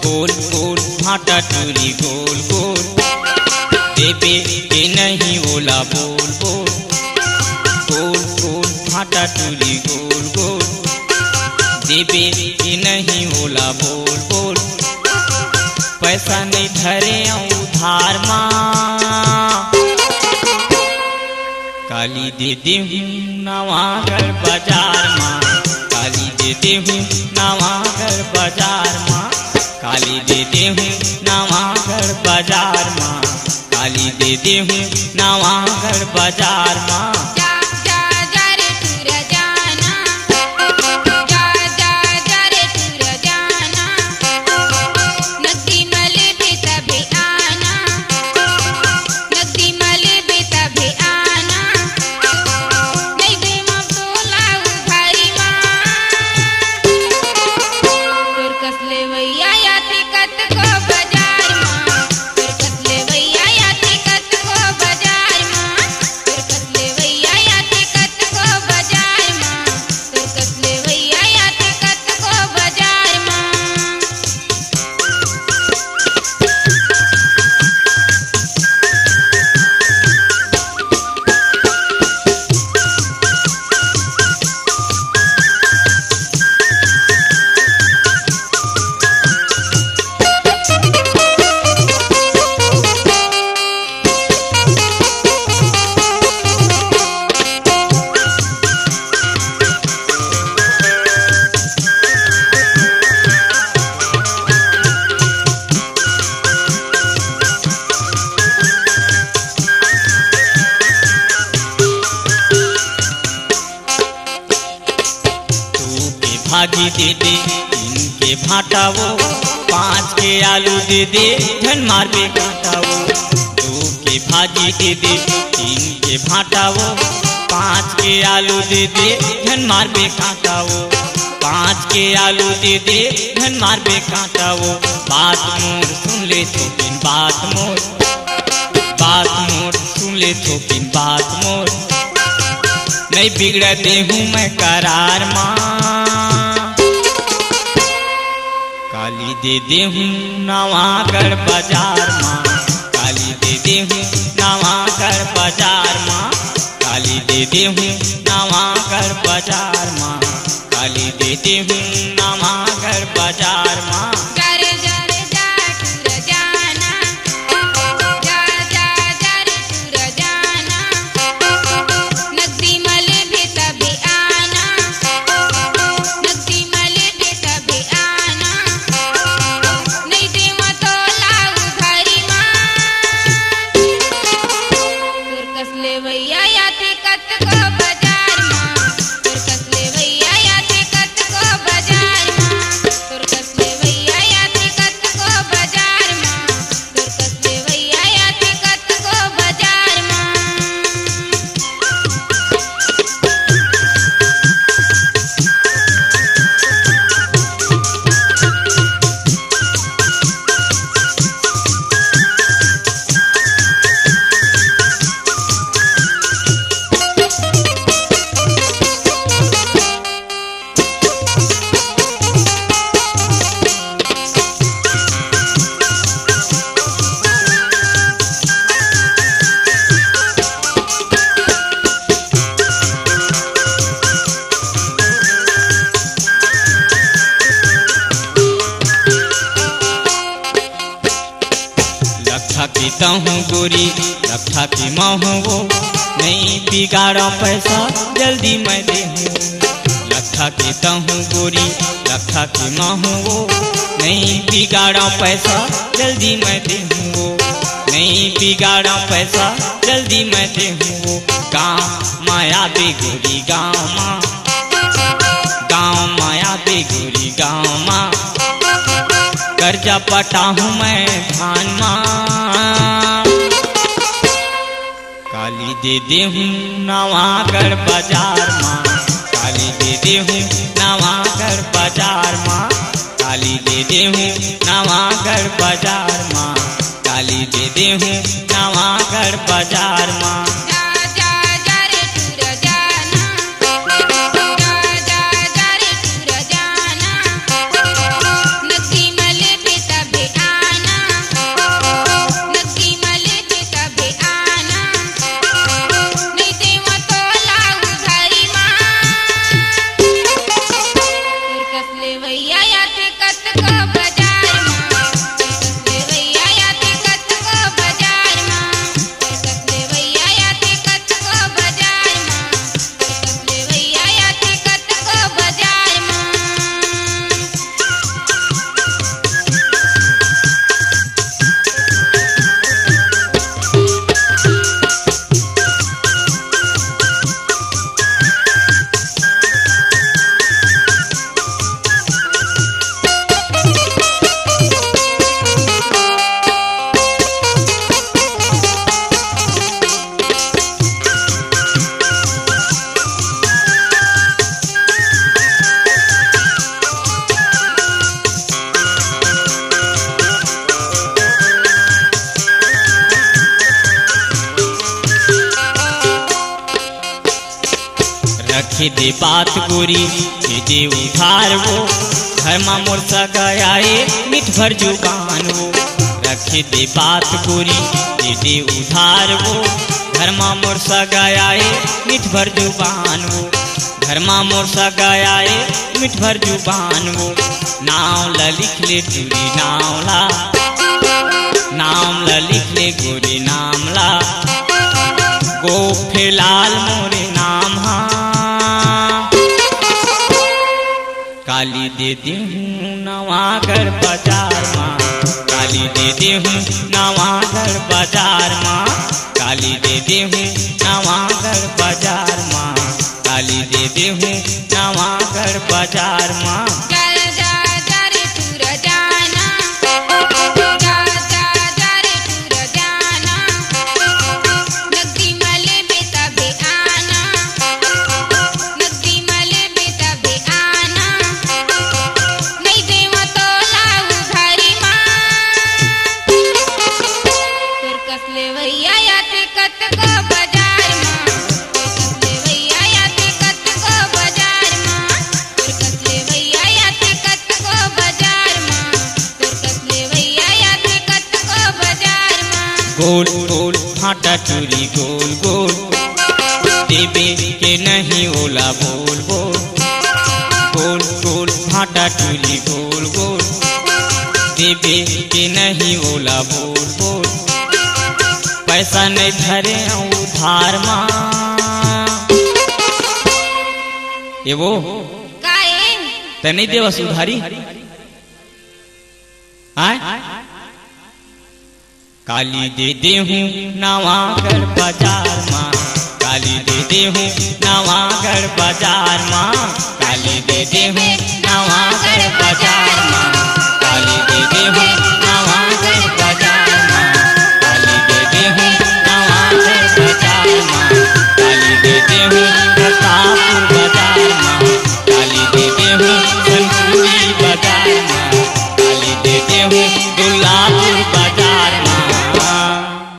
गोल गोल भाटा टूरी गोल गोल, देबे के नहीं बोला बोल बोल, गोल गोल भाटा टूरी गोल गोल, देबे के नहीं बोला बोल बोल। पैसा नहीं धरे उधार माँ, काली देते हूँ नवागढ़ बाजार माँ, काली देते हूँ नवागढ़ बाजार माँ, काली देते हूँ नवागढ़ बाजार माँ, काली देते हूँ नवागढ़ बाजार माँ। भागी दे दे इनके भाटा वो, 5 के आलू दे दे धन मार पे काटा वो, 2 के भाजी दे दे 3 के भाटा वो, 5 के आलू दे दे धन मार पे काटा वो, 5 के आलू दे दे धन मार पे काटा वो। बात मोर सुन ले थोकिन बात मोर, बात मोर सुन ले थोकिन बात मोर, नहीं बिगड़ते हूँ मैं करार माँ, काली दे दे हूँ नवागढ़ बाजार माँ, काली दे दे हूँ नवागढ़ बाजार माँ, काली दे दे हूँ नवागढ़ बाजार माँ, काली दे दे हूँ नवागढ़ बाजार माँ। पीता हूँ गोरी रखा की माँ हूँ वो, नहीं बिगाड़ा पैसा जल्दी मैं दे हूँ, लखा पीता हूँ गोरी रखा की माँ हूँ वो, नहीं बिगाड़ा पैसा जल्दी मैं दे हूँ वो, नहीं बिगाड़ा पैसा जल्दी मैं दे हूँ वो। गाँव माया बे गोरी गाँव माँ, गाँव माया बे गोरी गाँव माँ, कर्जा पटा हूँ मैं धान माँ, काली दे दे हूँ नवागढ़ बाजार माँ, काली दे दे हूँ नवागढ़ बाजार माँ, काली दे दे हूँ नवागढ़ बाजार माँ, काली दे दे हूँ नवागढ़ बाजार माँ। नदी मले बेता रखे दे बात गोरी दे दे उधार वो घर मा मोर सगाए मिठ भर जुबान वो रखे दे बात गोरी दे दे उधार वो घर मा मोर सगाए मिठ भर जुबान वो घर मा मोर सगाए मिठ भर जुबान वो नाम ला लिख ले टूरी नाम ला लिख ले गोरी नाम ला गो फिलहाल मोरे नाम हाँ काली दे दे हूँ नवागढ़ बाजार माँ काली दे दे हूँ नवागढ़ बाजार माँ काली दे दे हूँ नवागढ़ बाजार माँ काली दे दे हूँ नवागढ़ बाजार माँ गोल गोल फाटा चूरी गोल गोल देवे के नहीं ओला बोल बोल गोल गोल फाटा चूरी गोल गोल देवे के नहीं ओला बोल बोल पैसा नहीं धरे उधार माँ ये वो ते नहीं देवा सुधारी काली दे दे हूँ नवागढ़ बाजार माँ काली दे दे हूँ नवागढ़ बाजार माँ काली दे दे हूँ नवागढ़ बाजार माँ काली दे दे हूँ नवागढ़ बाजार माँ काली दे दे हूँ नवागढ़ बाजार माँ काली दे दे हूँ